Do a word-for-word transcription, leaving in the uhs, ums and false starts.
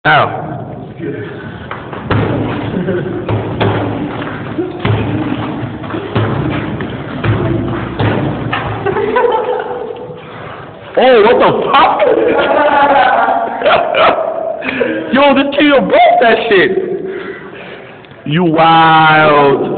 Ow. Oh, what the fuck? Yo, this kid broke that shit. You wild.